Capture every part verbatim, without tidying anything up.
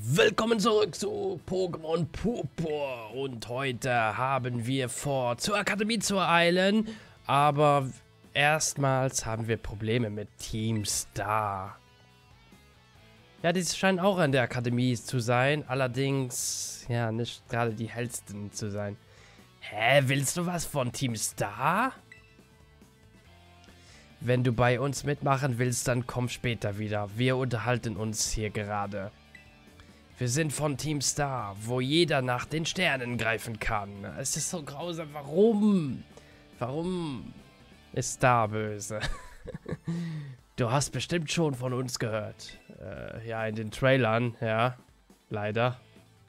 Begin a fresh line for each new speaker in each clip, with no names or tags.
Willkommen zurück zu Pokémon Purpur und heute haben wir vor, zur Akademie zu eilen, aber erstmals haben wir Probleme mit Team Star. Ja, die scheinen auch an der Akademie zu sein, allerdings, ja, nicht gerade die hellsten zu sein. Hä, willst du was von Team Star? Wenn du bei uns mitmachen willst, dann komm später wieder. Wir unterhalten uns hier gerade. Wir sind von Team Star, wo jeder nach den Sternen greifen kann. Es ist so grausam. Warum? Warum ist Star böse? Du hast bestimmt schon von uns gehört. Äh, ja, in den Trailern, ja. Leider.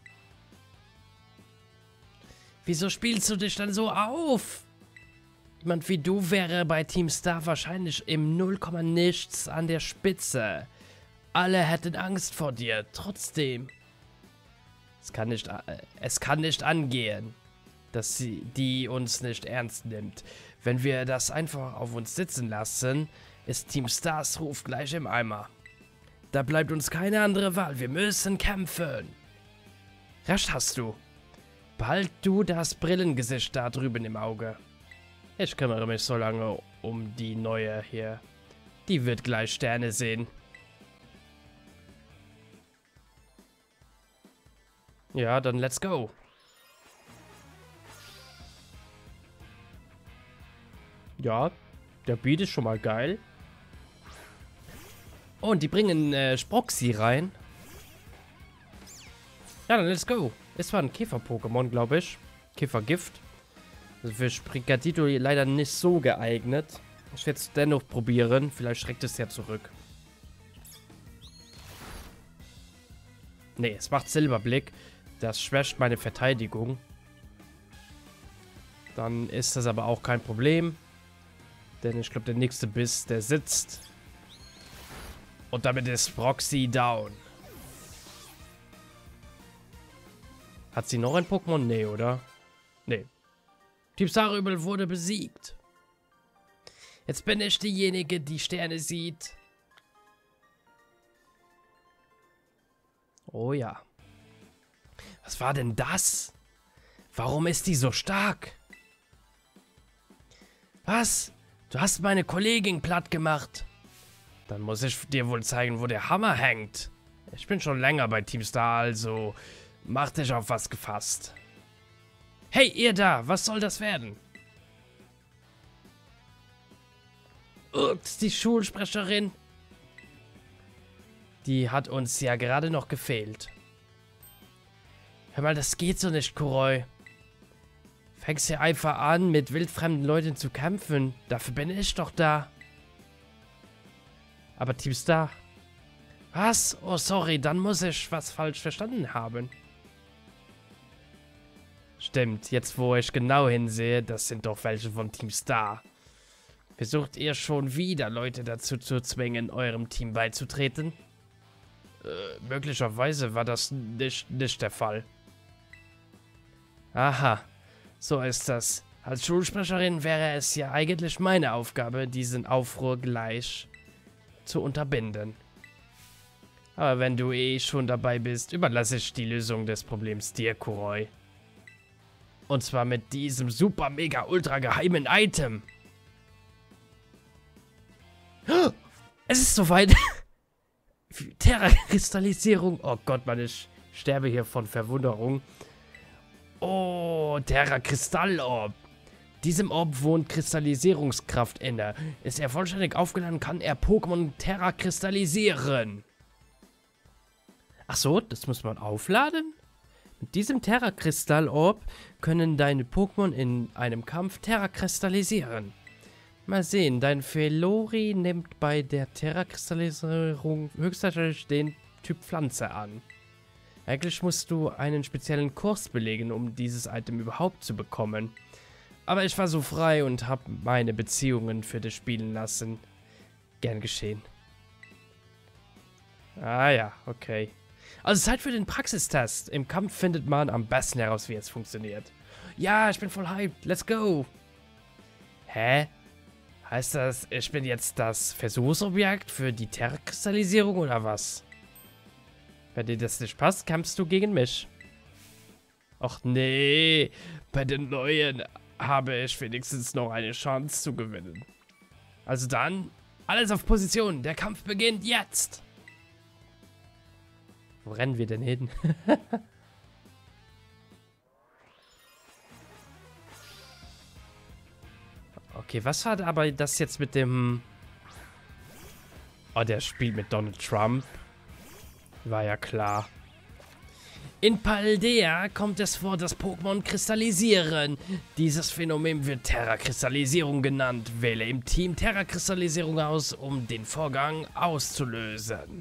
Wieso spielst du dich dann so auf? Jemand wie du wäre bei Team Star wahrscheinlich im null Komma nichts an der Spitze. Alle hätten Angst vor dir, trotzdem. Es kann nicht, es kann nicht angehen, dass sie die uns nicht ernst nimmt. Wenn wir das einfach auf uns sitzen lassen, ist Team Stars Ruf gleich im Eimer. Da bleibt uns keine andere Wahl, wir müssen kämpfen. Recht hast du. Behalt du das Brillengesicht da drüben im Auge. Ich kümmere mich so lange um die neue hier. Die wird gleich Sterne sehen. Ja, dann let's go. Ja, der Beat ist schon mal geil. Oh, und die bringen äh, Sproxy rein. Ja, dann let's go. Es war ein Käfer-Pokémon, glaube ich. Käfergift. Also für Sprigatito leider nicht so geeignet. Ich werde es dennoch probieren. Vielleicht schreckt es ja zurück. Nee, es macht Silberblick. Das schwächt meine Verteidigung. Dann ist das aber auch kein Problem. Denn ich glaube, der nächste Biss, der sitzt. Und damit ist Sproxy down. Hat sie noch ein Pokémon? Nee, oder? Nee. Team Starübel wurde besiegt. Jetzt bin ich diejenige, die Sterne sieht. Oh ja. Was war denn das? Warum ist die so stark? Was? Du hast meine Kollegin platt gemacht. Dann muss ich dir wohl zeigen, wo der Hammer hängt. Ich bin schon länger bei Team Star, also mach dich auf was gefasst. Hey, ihr da, was soll das werden? Ups, die Schulsprecherin. Die hat uns ja gerade noch gefehlt. Hör mal, das geht so nicht, Kuroi. Fängst ja einfach an, mit wildfremden Leuten zu kämpfen. Dafür bin ich doch da. Aber Team Star. Was? Oh, sorry, dann muss ich was falsch verstanden haben. Stimmt, jetzt wo ich genau hinsehe, das sind doch welche von Team Star. Versucht ihr schon wieder, Leute dazu zu zwingen, eurem Team beizutreten? Äh, möglicherweise war das nicht, nicht der Fall. Aha, so ist das. Als Schulsprecherin wäre es ja eigentlich meine Aufgabe, diesen Aufruhr gleich zu unterbinden. Aber wenn du eh schon dabei bist, überlasse ich die Lösung des Problems dir, Kuroi. Und zwar mit diesem super mega ultra geheimen Item. Es ist soweit. Terra-Kristallisierung. Oh Gott, Mann, ich sterbe hier von Verwunderung. Oh, Terra-Kristall-Orb. Diesem Orb wohnt Kristallisierungskraft inne. Ist er vollständig aufgeladen, kann er Pokémon terrakristallisieren. Ach so, das muss man aufladen? Mit diesem Terra-Kristall-Orb können deine Pokémon in einem Kampf terrakristallisieren. Mal sehen, dein Felori nimmt bei der Terra-Kristallisierung höchstwahrscheinlich den Typ Pflanze an. Eigentlich musst du einen speziellen Kurs belegen, um dieses Item überhaupt zu bekommen. Aber ich war so frei und habe meine Beziehungen für dich spielen lassen. Gern geschehen. Ah ja, okay. Also Zeit für den Praxistest. Im Kampf findet man am besten heraus, wie es funktioniert. Ja, ich bin voll hyped. Let's go. Hä? Heißt das, ich bin jetzt das Versuchsobjekt für die Terra-Kristallisierung oder was? Wenn dir das nicht passt, kämpfst du gegen mich. Ach nee, bei den Neuen habe ich wenigstens noch eine Chance zu gewinnen. Also dann, alles auf Position. Der Kampf beginnt jetzt. Wo rennen wir denn hin? Okay, was hat aber das jetzt mit dem... Oh, der spielt mit Donald Trump. War ja klar. In Paldea kommt es vor, dass Pokémon kristallisieren. Dieses Phänomen wird Terra-Kristallisierung genannt. Wähle im Team Terra-Kristallisierung aus, um den Vorgang auszulösen.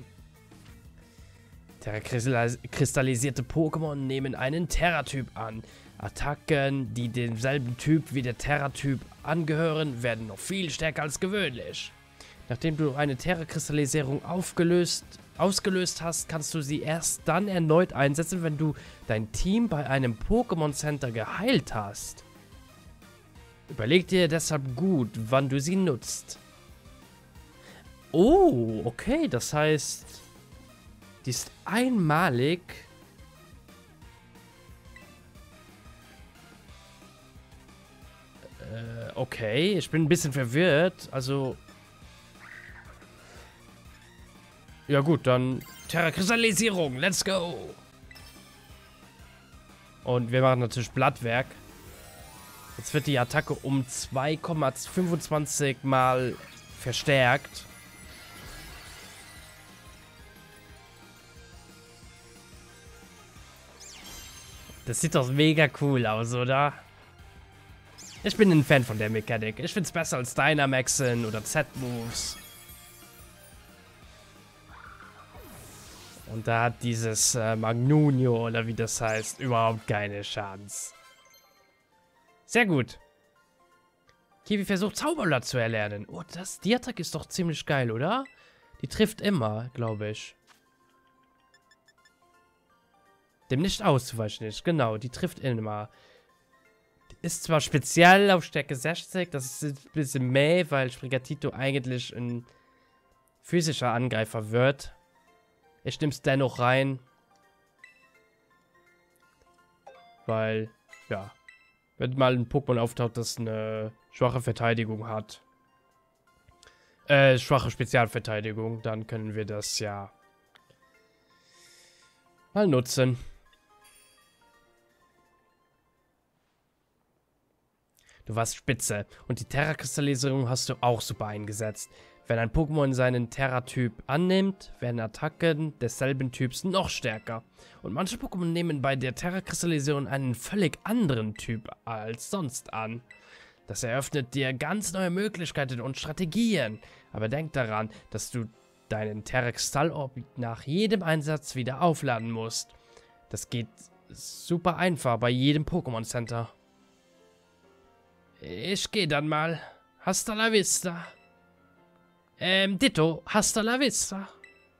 Terra-kristallisierte Pokémon nehmen einen Terra-Typ an. Attacken, die demselben Typ wie der Terra-Typ angehören, werden noch viel stärker als gewöhnlich. Nachdem du eine Terra-Kristallisierung aufgelöst, ausgelöst hast, kannst du sie erst dann erneut einsetzen, wenn du dein Team bei einem Pokémon Center geheilt hast. Überleg dir deshalb gut, wann du sie nutzt. Oh, okay, das heißt, die ist einmalig. Äh, okay, ich bin ein bisschen verwirrt, also... Ja gut, dann Terra-Kristallisierung, let's go! Und wir machen natürlich Blattwerk. Jetzt wird die Attacke um zwei Komma fünfundzwanzig mal verstärkt. Das sieht doch mega cool aus, oder? Ich bin ein Fan von der Mechanik. Ich find's besser als Dynamaxen oder Z-Moves. Und da hat dieses äh, Magnunio, oder wie das heißt, überhaupt keine Chance. Sehr gut. Kiwi versucht Zauberlaut zu erlernen. Oh, das, die Attacke ist doch ziemlich geil, oder? Die trifft immer, glaube ich. Dem nicht auszuweichen ist, genau, die trifft immer. Ist zwar speziell auf Stärke sechzig, das ist ein bisschen mäh, weil Sprigatito eigentlich ein physischer Angreifer wird. Ich nehme es dennoch rein. Weil, ja, wenn mal ein Pokémon auftaucht, das eine schwache Verteidigung hat. Äh, schwache Spezialverteidigung, dann können wir das ja mal nutzen. Du warst spitze. Und die Terra-Kristallisierung hast du auch super eingesetzt. Wenn ein Pokémon seinen Terra-Typ annimmt, werden Attacken desselben Typs noch stärker. Und manche Pokémon nehmen bei der Terra-Kristallisierung einen völlig anderen Typ als sonst an. Das eröffnet dir ganz neue Möglichkeiten und Strategien. Aber denk daran, dass du deinen Terra-Kristall-Orb nach jedem Einsatz wieder aufladen musst. Das geht super einfach bei jedem Pokémon Center. Ich gehe dann mal. Hasta la vista. Ähm, Ditto, hasta la vista.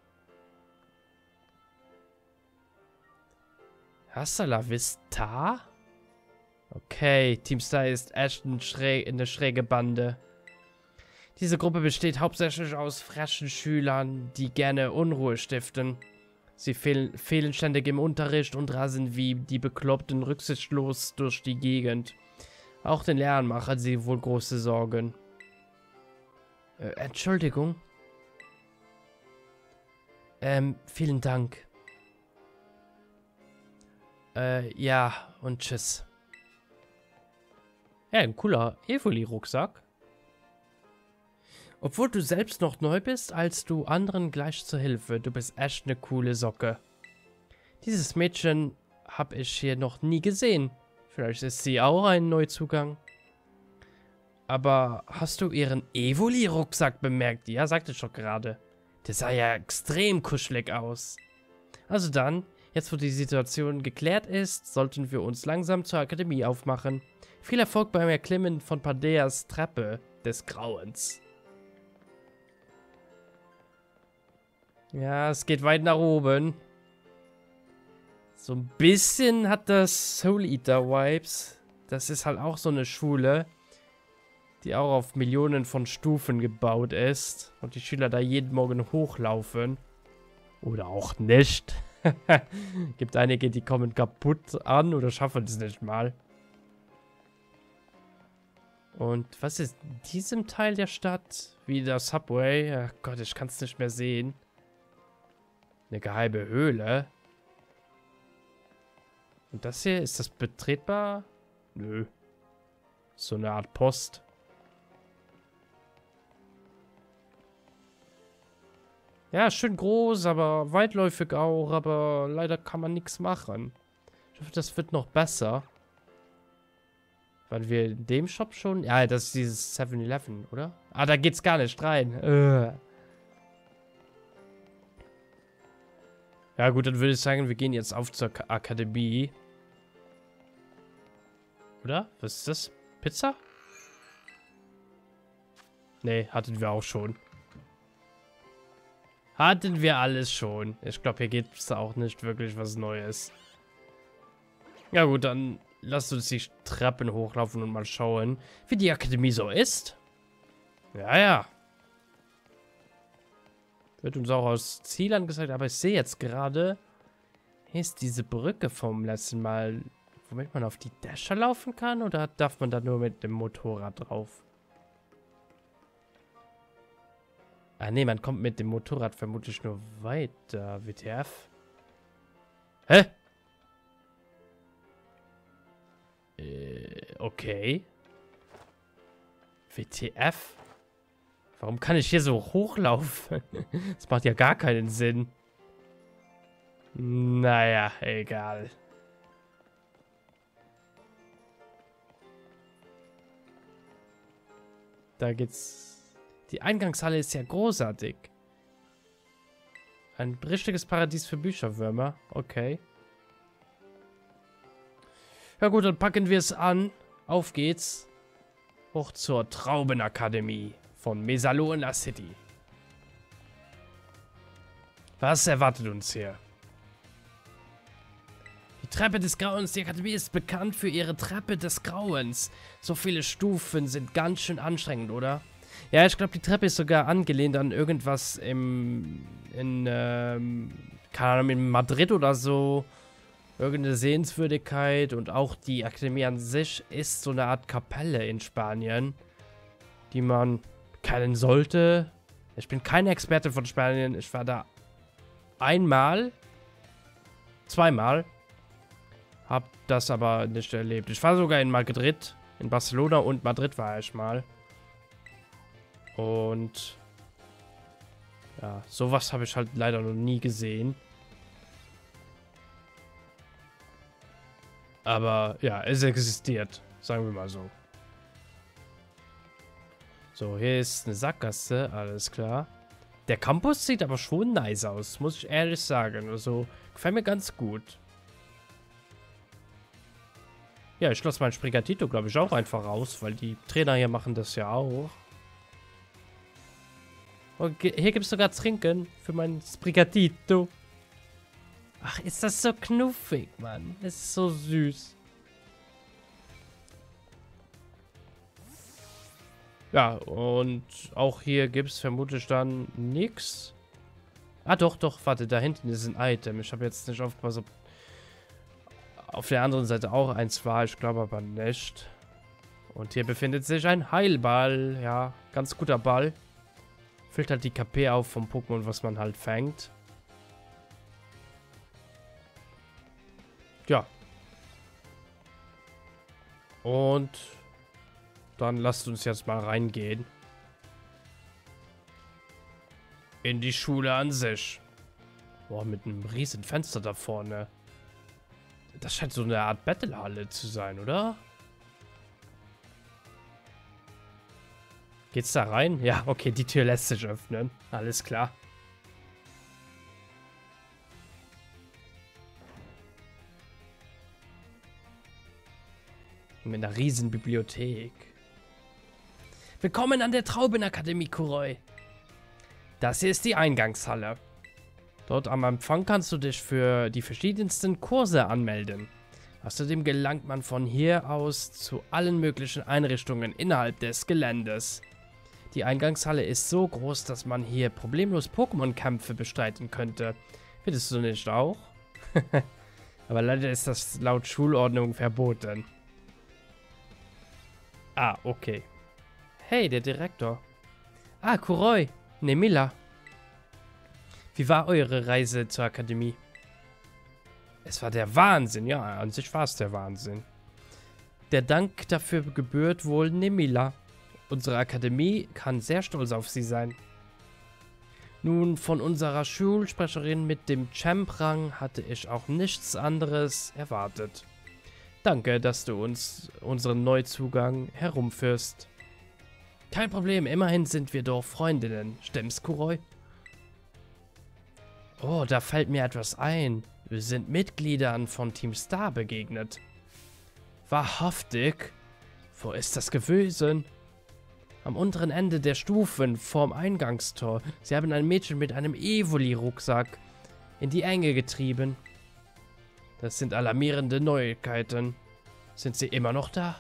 Hasta la vista? Okay, Team Star ist echt ein schräg, eine schräge Bande. Diese Gruppe besteht hauptsächlich aus frechen Schülern, die gerne Unruhe stiften. Sie fehl, fehlen ständig im Unterricht und rasen wie die Bekloppten rücksichtslos durch die Gegend. Auch den Lehrern machen sie wohl große Sorgen. Äh, Entschuldigung. Ähm, vielen Dank. Äh, ja, und tschüss. Ja, ein cooler Evoli-Rucksack. Obwohl du selbst noch neu bist, eilst du anderen gleich zur Hilfe. Du bist echt eine coole Socke. Dieses Mädchen habe ich hier noch nie gesehen. Vielleicht ist sie auch ein Neuzugang. Aber hast du ihren Evoli-Rucksack bemerkt? Ja, sagte ich doch gerade. Der sah ja extrem kuschelig aus. Also dann, jetzt wo die Situation geklärt ist, sollten wir uns langsam zur Akademie aufmachen. Viel Erfolg beim Erklimmen von Paldeas Treppe des Grauens. Ja, es geht weit nach oben. So ein bisschen hat das Soul Eater Vibes. Das ist halt auch so eine Schule, die auch auf Millionen von Stufen gebaut ist. Und die Schüler da jeden Morgen hochlaufen. Oder auch nicht. Gibt einige, die kommen kaputt an oder schaffen es nicht mal. Und was ist in diesem Teil der Stadt? Wie der Subway? Ach Gott, ich kann es nicht mehr sehen. Eine geheime Höhle. Und das hier, ist das betretbar? Nö. So eine Art Post. Ja, schön groß, aber weitläufig auch, aber leider kann man nichts machen. Ich hoffe, das wird noch besser. Waren wir in dem Shop schon? Ja, das ist dieses seven eleven, oder? Ah, da geht's gar nicht rein. Äh. Ja gut, dann würde ich sagen, wir gehen jetzt auf zur K- Akademie. Oder? Was ist das? Pizza? Nee, hatten wir auch schon. Hatten wir alles schon. Ich glaube, hier gibt es auch nicht wirklich was Neues. Ja gut, dann lasst uns die Treppen hochlaufen und mal schauen, wie die Akademie so ist. Ja, ja. Wird uns auch aus Ziel angezeigt, aber ich sehe jetzt gerade, hier ist diese Brücke vom letzten Mal, womit man auf die Dächer laufen kann, oder darf man da nur mit dem Motorrad drauf? Ah ne, man kommt mit dem Motorrad vermutlich nur weiter. W T F? Hä? Äh, okay. W T F? Warum kann ich hier so hochlaufen? Das macht ja gar keinen Sinn. Naja, egal. Da geht's... Die Eingangshalle ist ja großartig. Ein richtiges Paradies für Bücherwürmer. Okay. Ja gut, dann packen wir es an. Auf geht's. Hoch zur Traubenakademie von Mesalona City. Was erwartet uns hier? Die Treppe des Grauens. Die Akademie ist bekannt für ihre Treppe des Grauens. So viele Stufen sind ganz schön anstrengend, oder? Ja, ich glaube, die Treppe ist sogar angelehnt an irgendwas im, in, ähm, keine Ahnung, in Madrid oder so. Irgendeine Sehenswürdigkeit. Und auch die Akademie an sich ist so eine Art Kapelle in Spanien, die man kennen sollte. Ich bin kein Experte von Spanien. Ich war da einmal, zweimal, hab das aber nicht erlebt. Ich war sogar in Madrid, in Barcelona und Madrid war ich mal. Und ja, sowas habe ich halt leider noch nie gesehen. Aber ja, es existiert, sagen wir mal so. So, hier ist eine Sackgasse, alles klar. Der Campus sieht aber schon nice aus, muss ich ehrlich sagen. Also, gefällt mir ganz gut. Ja, ich lasse meinen Sprigatito, glaube ich, auch einfach raus, weil die Trainer hier machen das ja auch. Okay, hier gibt es sogar Trinken für mein Sprigatito. Ach, ist das so knuffig, Mann. Das ist so süß. Ja, und auch hier gibt es vermutlich dann nichts. Ah, doch, doch, warte, da hinten ist ein Item. Ich habe jetzt nicht aufgepasst, ob auf der anderen Seite auch eins war. Ich glaube aber nicht. Und hier befindet sich ein Heilball. Ja, ganz guter Ball. Füllt halt die K P auf vom Pokémon, was man halt fängt. Ja. Und dann lasst uns jetzt mal reingehen. In die Schule an sich. Boah, mit einem riesen Fenster da vorne. Das scheint so eine Art Battlehalle zu sein, oder? Geht's da rein? Ja, okay, die Tür lässt sich öffnen. Alles klar. Mit einer riesen Bibliothek. Willkommen an der Traubenakademie, Kuroi. Das hier ist die Eingangshalle. Dort am Empfang kannst du dich für die verschiedensten Kurse anmelden. Außerdem gelangt man von hier aus zu allen möglichen Einrichtungen innerhalb des Geländes. Die Eingangshalle ist so groß, dass man hier problemlos Pokémon-Kämpfe bestreiten könnte. Findest du nicht auch? Aber leider ist das laut Schulordnung verboten. Ah, okay. Hey, der Direktor. Ah, Kuroi. Nemilla. Wie war eure Reise zur Akademie? Es war der Wahnsinn. Ja, an sich war es der Wahnsinn. Der Dank dafür gebührt wohl Nemilla. Unsere Akademie kann sehr stolz auf sie sein. Nun, von unserer Schulsprecherin mit dem Champ-Rang hatte ich auch nichts anderes erwartet. Danke, dass du uns unseren Neuzugang herumführst. Kein Problem, immerhin sind wir doch Freundinnen, stimmt's, Kuroi? Oh, da fällt mir etwas ein. Wir sind Mitgliedern von Team Star begegnet. Wahrhaftig? Wo ist das gewesen? Am unteren Ende der Stufen, vorm Eingangstor. Sie haben ein Mädchen mit einem Evoli-Rucksack in die Enge getrieben. Das sind alarmierende Neuigkeiten. Sind sie immer noch da?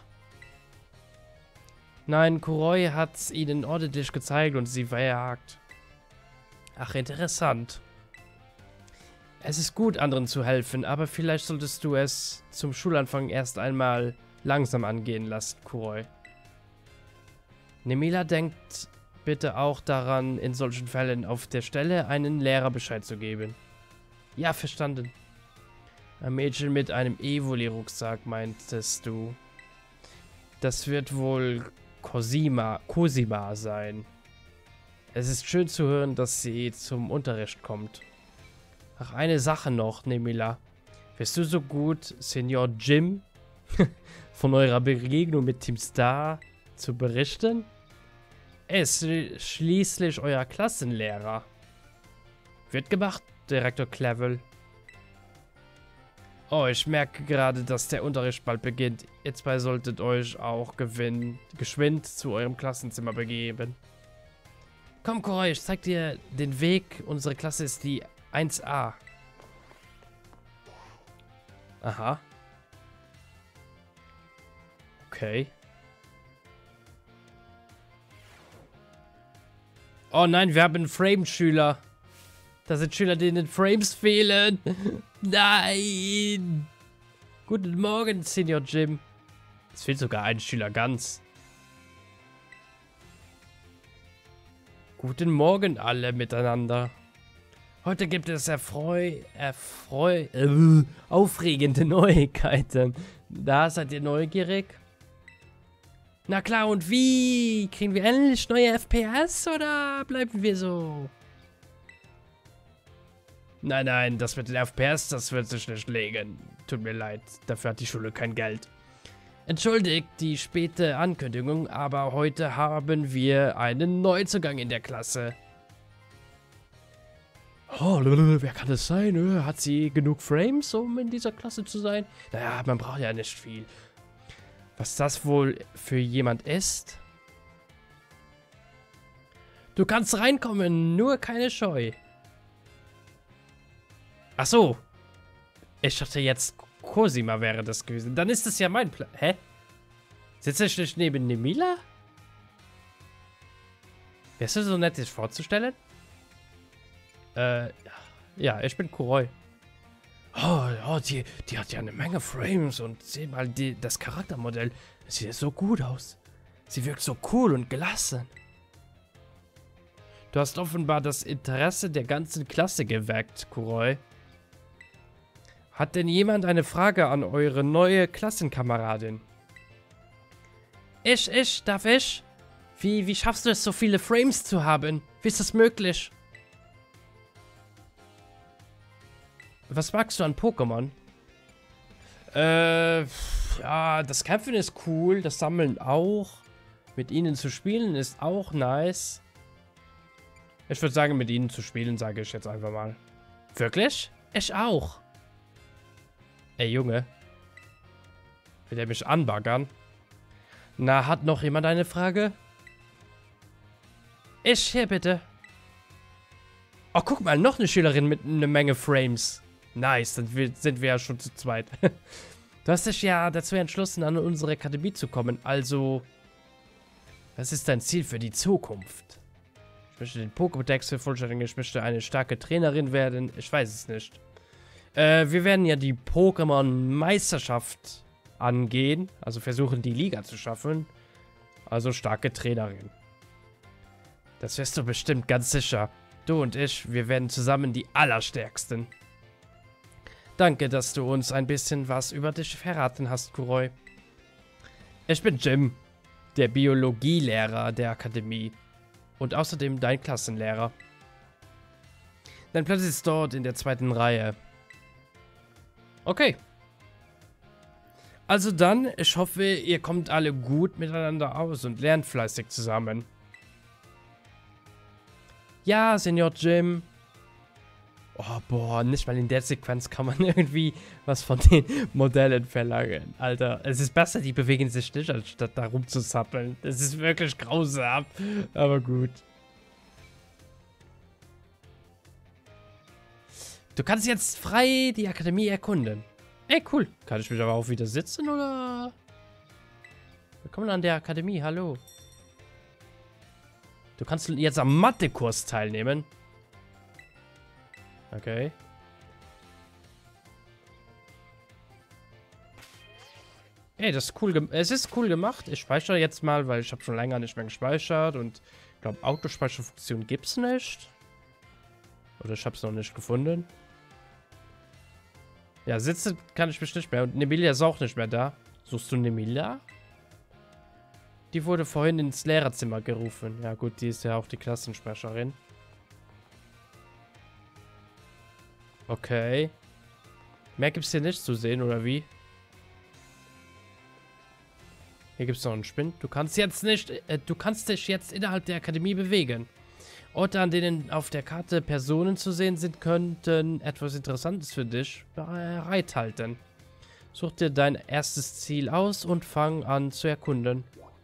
Nein, Kuroi hat's ihnen ordentlich gezeigt und sie verjagt. Ach, interessant. Es ist gut, anderen zu helfen, aber vielleicht solltest du es zum Schulanfang erst einmal langsam angehen lassen, Kuroi. Nemilla denkt bitte auch daran, in solchen Fällen auf der Stelle einen Lehrer Bescheid zu geben. Ja, verstanden. Ein Mädchen mit einem Evoli-Rucksack, meintest du. Das wird wohl Cosima, Cosima sein. Es ist schön zu hören, dass sie zum Unterricht kommt. Ach, eine Sache noch, Nemilla. Wärst du so gut, Senior Jim, von eurer Begegnung mit Team Star zu berichten? Er ist schließlich euer Klassenlehrer. Wird gemacht, Direktor Clavel. Oh, ich merke gerade, dass der Unterricht bald beginnt. Ihr zwei solltet euch auch gewinnen, geschwind zu eurem Klassenzimmer begeben. Komm, Kuroi, ich zeig dir den Weg. Unsere Klasse ist die eins a. Aha. Okay. Oh nein, wir haben einen Frame-Schüler. Da sind Schüler, denen Frames fehlen. Nein. Guten Morgen, Senior Jim. Es fehlt sogar ein Schüler ganz. Guten Morgen alle miteinander. Heute gibt es erfreu... erfreu... Äh, aufregende Neuigkeiten. Da seid ihr neugierig? Na klar, und wie? Kriegen wir endlich neue F P S oder bleiben wir so? Nein, nein, das mit den F P S, das wird sich nicht legen. Tut mir leid, dafür hat die Schule kein Geld. Entschuldigt die späte Ankündigung, aber heute haben wir einen Neuzugang in der Klasse. Oh, wer kann das sein? Hat sie genug Frames, um in dieser Klasse zu sein? Naja, man braucht ja nicht viel. Was das wohl für jemand ist? Du kannst reinkommen, nur keine Scheu. Ach so. Ich dachte jetzt, Cosima wäre das gewesen. Dann ist das ja mein Plan. Hä? Sitzt ich nicht neben Nemilla? Wärst du so nett, dich vorzustellen? Äh, ja, ich bin Kuroi. Oh, oh die, die hat ja eine Menge Frames und sieh mal die, das Charaktermodell. Das sieht so gut aus. Sie wirkt so cool und gelassen. Du hast offenbar das Interesse der ganzen Klasse geweckt, Kuroi. Hat denn jemand eine Frage an eure neue Klassenkameradin? Ich, ich, darf ich? Wie, wie schaffst du es, so viele Frames zu haben? Wie ist das möglich? Was magst du an Pokémon? Äh, ja, das Kämpfen ist cool, das Sammeln auch. Mit ihnen zu spielen ist auch nice. Ich würde sagen, mit ihnen zu spielen, sage ich jetzt einfach mal. Wirklich? Ich auch. Ey, Junge. Will er mich anbaggern? Na, hat noch jemand eine Frage? Ich hier bitte. Oh, guck mal, noch eine Schülerin mit einer Menge Frames. Nice, dann sind wir ja schon zu zweit. Du hast dich ja dazu entschlossen, an unsere Akademie zu kommen. Also, was ist dein Ziel für die Zukunft? Ich möchte den Pokédex vervollständigen. Ich möchte eine starke Trainerin werden. Ich weiß es nicht. Äh, wir werden ja die Pokémon-Meisterschaft angehen. Also versuchen, die Liga zu schaffen. Also starke Trainerin. Das wirst du bestimmt ganz sicher. Du und ich, wir werden zusammen die Allerstärksten. Danke, dass du uns ein bisschen was über dich verraten hast, Kuroi. Ich bin Jim, der Biologielehrer der Akademie. Und außerdem dein Klassenlehrer. Dein Platz ist dort in der zweiten Reihe. Okay. Also dann, ich hoffe, ihr kommt alle gut miteinander aus und lernt fleißig zusammen. Ja, Senior Jim. Oh, boah, nicht mal in der Sequenz kann man irgendwie was von den Modellen verlangen. Alter, es ist besser, die bewegen sich nicht, anstatt da rumzusappeln. Das ist wirklich grausam, aber gut. Du kannst jetzt frei die Akademie erkunden. Ey, cool. Kann ich mich aber auch wieder sitzen, oder? Willkommen an der Akademie, hallo. Du kannst jetzt am Mathekurs teilnehmen. Okay. Ey, das ist cool. Es ist cool gemacht. Ich speichere jetzt mal, weil ich habe schon länger nicht mehr gespeichert. Und ich glaube, Autospeicherfunktion gibt es nicht. Oder ich habe es noch nicht gefunden. Ja, sitzen kann ich mich nicht mehr. Und Nemilia ist auch nicht mehr da. Suchst du Nemilia? Die wurde vorhin ins Lehrerzimmer gerufen. Ja gut, die ist ja auch die Klassensprecherin. Okay. Mehr gibt es hier nicht zu sehen, oder wie? Hier gibt es noch einen Spind. Du kannst jetzt nicht... Äh, du kannst dich jetzt innerhalb der Akademie bewegen. Orte, an denen auf der Karte Personen zu sehen sind, könnten etwas Interessantes für dich bereithalten. Such dir dein erstes Ziel aus und fang an zu erkunden.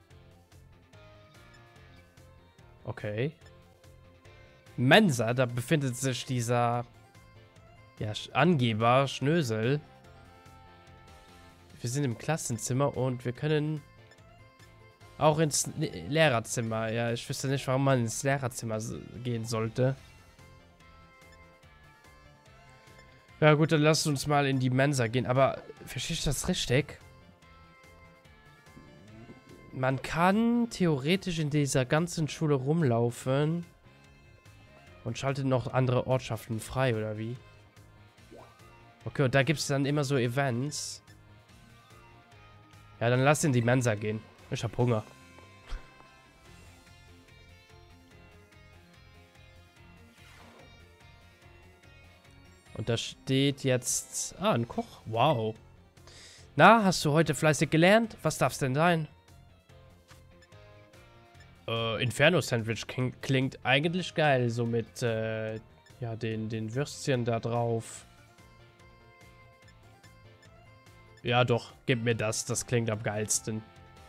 Okay. Mensa, da befindet sich dieser... Ja, Angeber, Schnösel. Wir sind im Klassenzimmer und wir können auch ins Lehrerzimmer. Ja, ich wüsste nicht, warum man ins Lehrerzimmer gehen sollte. Ja gut, dann lasst uns mal in die Mensa gehen. Aber, verstehe ich das richtig? Man kann theoretisch in dieser ganzen Schule rumlaufen und schaltet noch andere Ortschaften frei, oder wie? Okay, und da gibt es dann immer so Events. Ja, dann lass in die Mensa gehen. Ich hab Hunger. Und da steht jetzt... Ah, ein Koch. Wow. Na, hast du heute fleißig gelernt? Was darf's denn sein? Äh, Inferno-Sandwich klingt eigentlich geil. So mit, äh, ja, den, den Würstchen da drauf. Ja, doch. Gib mir das. Das klingt am geilsten.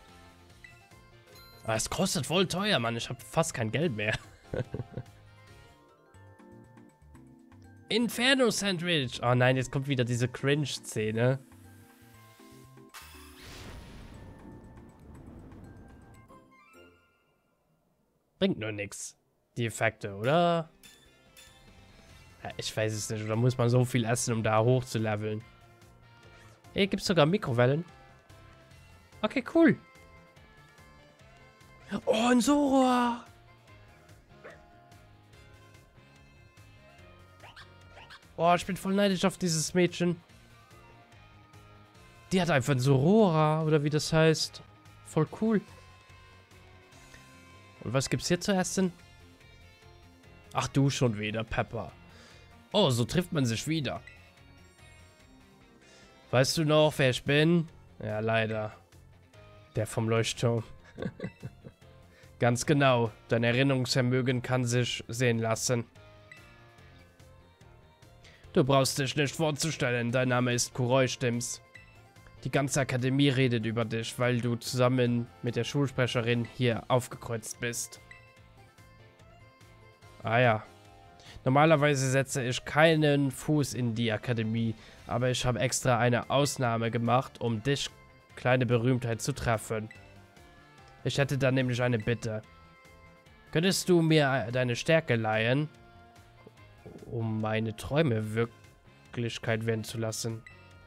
Aber es kostet voll teuer, Mann. Ich habe fast kein Geld mehr. Inferno-Sandwich. Oh nein, jetzt kommt wieder diese Cringe-Szene. Bringt nur nichts. Die Effekte, oder? Ja, ich weiß es nicht. Oder muss man so viel essen, um da hoch zu leveln? Hey, gibt's sogar Mikrowellen? Okay, cool. Oh, ein Sora. Oh, ich bin voll neidisch auf dieses Mädchen. Die hat einfach ein Sorora, oder wie das heißt. Voll cool. Und was gibt's hier zu essen? Ach du schon wieder, Pepper. Oh, so trifft man sich wieder. Weißt du noch, wer ich bin? Ja, leider. Der vom Leuchtturm. Ganz genau. Dein Erinnerungsvermögen kann sich sehen lassen. Du brauchst dich nicht vorzustellen. Dein Name ist Kuroi, stimmt's? Die ganze Akademie redet über dich, weil du zusammen mit der Schulsprecherin hier aufgekreuzt bist. Ah ja. Normalerweise setze ich keinen Fuß in die Akademie, aber ich habe extra eine Ausnahme gemacht, um dich, kleine Berühmtheit, zu treffen. Ich hätte da nämlich eine Bitte. Könntest du mir deine Stärke leihen, um meine Träume wirk Wirklichkeit werden zu lassen.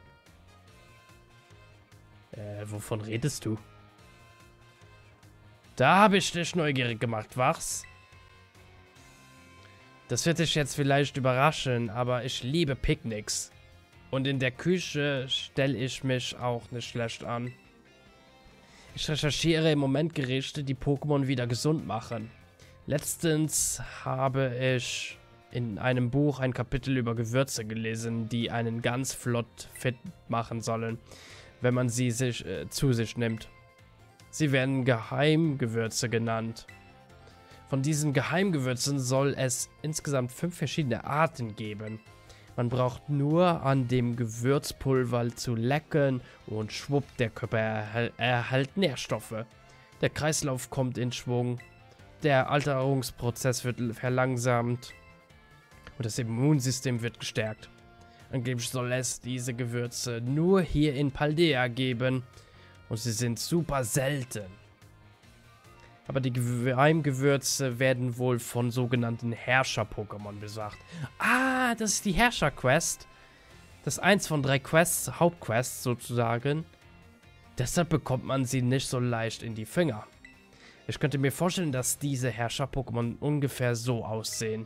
Äh, wovon redest du? Da habe ich dich neugierig gemacht, was? Das wird dich jetzt vielleicht überraschen, aber ich liebe Picknicks. Und in der Küche stelle ich mich auch nicht schlecht an. Ich recherchiere im Moment Gerichte, die Pokémon wieder gesund machen. Letztens habe ich in einem Buch ein Kapitel über Gewürze gelesen, die einen ganz flott fit machen sollen, wenn man sie sich, äh, zu sich nimmt. Sie werden Geheimgewürze genannt. Von diesen Geheimgewürzen soll es insgesamt fünf verschiedene Arten geben. Man braucht nur an dem Gewürzpulver zu lecken und schwupp, der Körper erhält, erhält Nährstoffe. Der Kreislauf kommt in Schwung, der Alterungsprozess wird verlangsamt und das Immunsystem wird gestärkt. Angeblich soll es diese Gewürze nur hier in Paldea geben und sie sind super selten. Aber die Geheimgewürze werden wohl von sogenannten Herrscher-Pokémon besacht. Ah, das ist die Herrscher-Quest. Das ist eins von drei Quests, Hauptquests sozusagen. Deshalb bekommt man sie nicht so leicht in die Finger. Ich könnte mir vorstellen, dass diese Herrscher-Pokémon ungefähr so aussehen.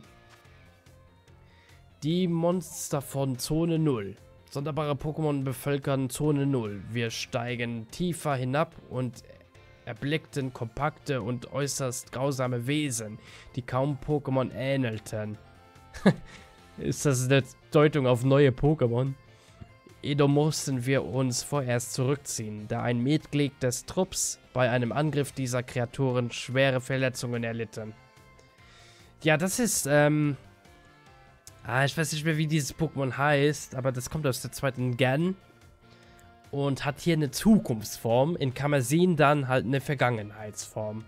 Die Monster von Zone null. Sonderbare Pokémon bevölkern Zone null. Wir steigen tiefer hinab und erblickten kompakte und äußerst grausame Wesen, die kaum Pokémon ähnelten. Ist das eine Deutung auf neue Pokémon? Jedoch mussten wir uns vorerst zurückziehen, da ein Mitglied des Trupps bei einem Angriff dieser Kreaturen schwere Verletzungen erlitten. Ja, das ist, ähm... Ah, ich weiß nicht mehr, wie dieses Pokémon heißt, aber das kommt aus der zweiten Gen. Und hat hier eine Zukunftsform, in Karmesin dann halt eine Vergangenheitsform.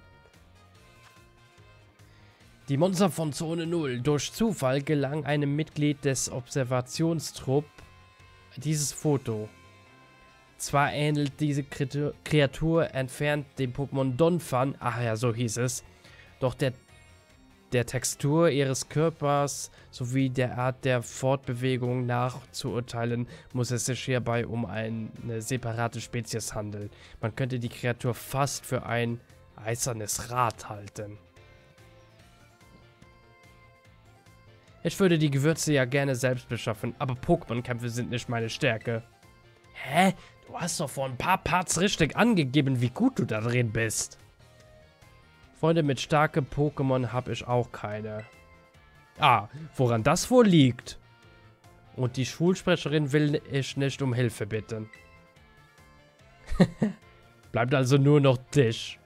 Die Monster von Zone null. Durch Zufall gelang einem Mitglied des Observationstrupp dieses Foto. Zwar ähnelt diese Kreatur entfernt dem Pokémon Donphan, ach ja, so hieß es, doch der, der Textur ihres Körpers sowie der Art der Fortbewegung nach zu urteilen, muss es sich hierbei um eine separate Spezies handeln. Man könnte die Kreatur fast für ein eisernes Rad halten. Ich würde die Gewürze ja gerne selbst beschaffen, aber Pokémon-Kämpfe sind nicht meine Stärke. Hä? Du hast doch vor ein paar Parts richtig angegeben, wie gut du da drin bist. Freunde mit starken Pokémon habe ich auch keine. Ah, woran das wohl liegt? Und die Schulsprecherin will ich nicht um Hilfe bitten. Bleibt also nur noch dich.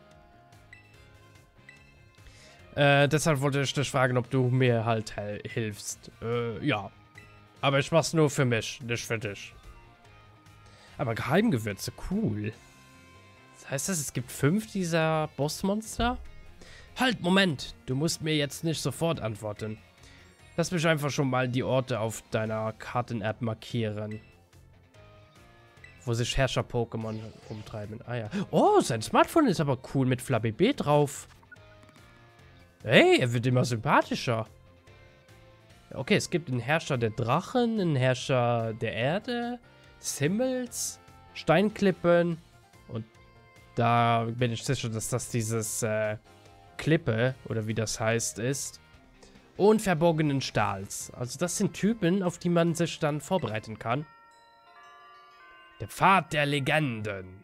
Äh, deshalb wollte ich dich fragen, ob du mir halt hilfst. Äh, ja. Aber ich mach's nur für mich, nicht für dich. Aber Geheimgewürze, cool. Das heißt das, es gibt fünf dieser Bossmonster? Halt, Moment! Du musst mir jetzt nicht sofort antworten. Lass mich einfach schon mal die Orte auf deiner Karten-App markieren. Wo sich Herrscher-Pokémon umtreiben. Ah ja. Oh, sein Smartphone ist aber cool mit Flabébé drauf. Hey, er wird immer sympathischer. Okay, es gibt einen Herrscher der Drachen, einen Herrscher der Erde, des Himmels, Steinklippen und da bin ich sicher, dass das dieses äh, Klippe, oder wie das heißt, ist. Und verborgenen Stahls. Also das sind Typen, auf die man sich dann vorbereiten kann. Der Pfad der Legenden.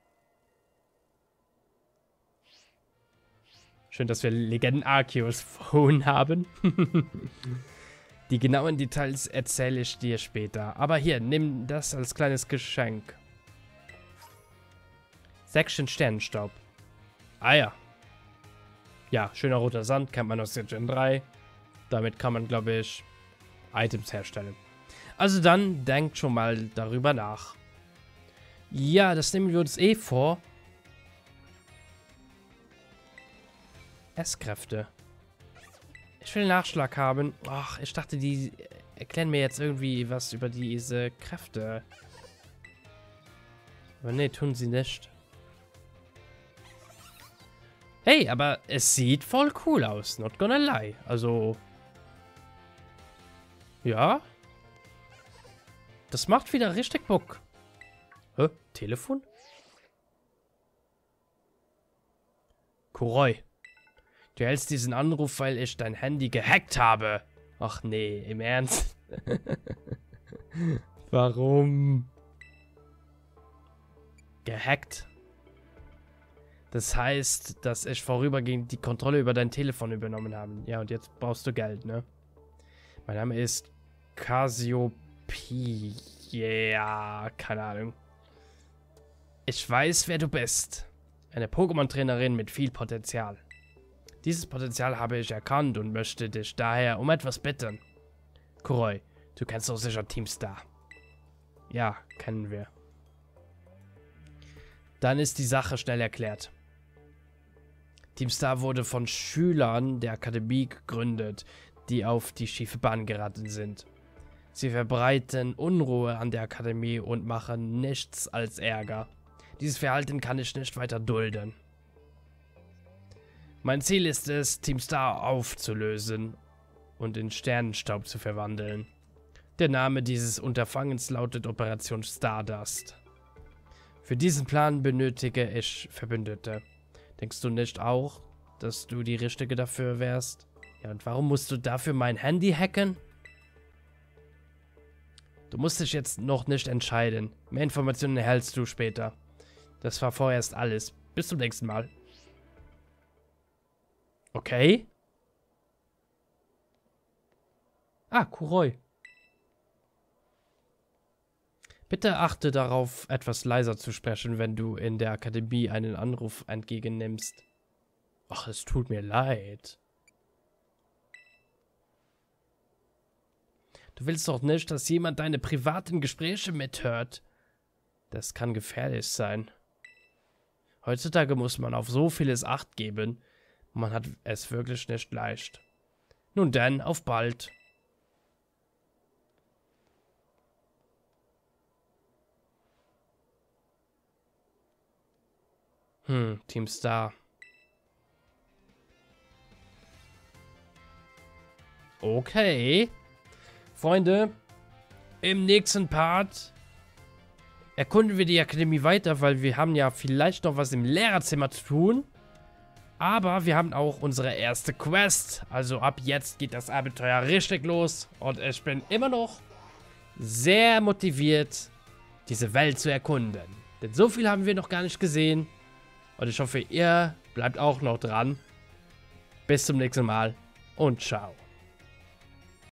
Schön, dass wir Legenden-Arceus Phone haben. Die genauen Details erzähle ich dir später. Aber hier, nimm das als kleines Geschenk. Section Sternenstaub. Ah ja. Ja, schöner roter Sand, kennt man aus der Gen drei. Damit kann man, glaube ich, Items herstellen. Also dann, denkt schon mal darüber nach. Ja, das nehmen wir uns eh vor. S-Kräfte. Ich will Nachschlag haben. Ach, ich dachte, die erklären mir jetzt irgendwie was über diese Kräfte. Aber nee, tun sie nicht. Hey, aber es sieht voll cool aus. Not gonna lie. Also... Ja. Das macht wieder richtig Bock. Hä? Telefon? Kuroi. Du hältst diesen Anruf, weil ich dein Handy gehackt habe. Ach nee, im Ernst? Warum? Gehackt? Das heißt, dass ich vorübergehend die Kontrolle über dein Telefon übernommen habe. Ja, und jetzt brauchst du Geld, ne? Mein Name ist Cassiopeia. Ja, keine Ahnung. Ich weiß, wer du bist. Eine Pokémon-Trainerin mit viel Potenzial. Dieses Potenzial habe ich erkannt und möchte dich daher um etwas bitten. Kuroi, du kennst doch sicher Team Star. Ja, kennen wir. Dann ist die Sache schnell erklärt. Team Star wurde von Schülern der Akademie gegründet, die auf die schiefe Bahn geraten sind. Sie verbreiten Unruhe an der Akademie und machen nichts als Ärger. Dieses Verhalten kann ich nicht weiter dulden. Mein Ziel ist es, Team Star aufzulösen und in Sternenstaub zu verwandeln. Der Name dieses Unterfangens lautet Operation Stardust. Für diesen Plan benötige ich Verbündete. Denkst du nicht auch, dass du die Richtige dafür wärst? Ja, und warum musst du dafür mein Handy hacken? Du musst dich jetzt noch nicht entscheiden. Mehr Informationen erhältst du später. Das war vorerst alles. Bis zum nächsten Mal. Okay. Ah, Kuroi. Bitte achte darauf, etwas leiser zu sprechen, wenn du in der Akademie einen Anruf entgegennimmst. Ach, es tut mir leid. Du willst doch nicht, dass jemand deine privaten Gespräche mithört. Das kann gefährlich sein. Heutzutage muss man auf so vieles Acht geben. Man hat es wirklich nicht leicht. Nun denn, auf bald. Hm, Team Star. Okay. Freunde, im nächsten Part erkunden wir die Akademie weiter, weil wir haben ja vielleicht noch was im Lehrerzimmer zu tun. Aber wir haben auch unsere erste Quest. Also ab jetzt geht das Abenteuer richtig los. Und ich bin immer noch sehr motiviert, diese Welt zu erkunden. Denn so viel haben wir noch gar nicht gesehen. Und ich hoffe, ihr bleibt auch noch dran. Bis zum nächsten Mal und ciao.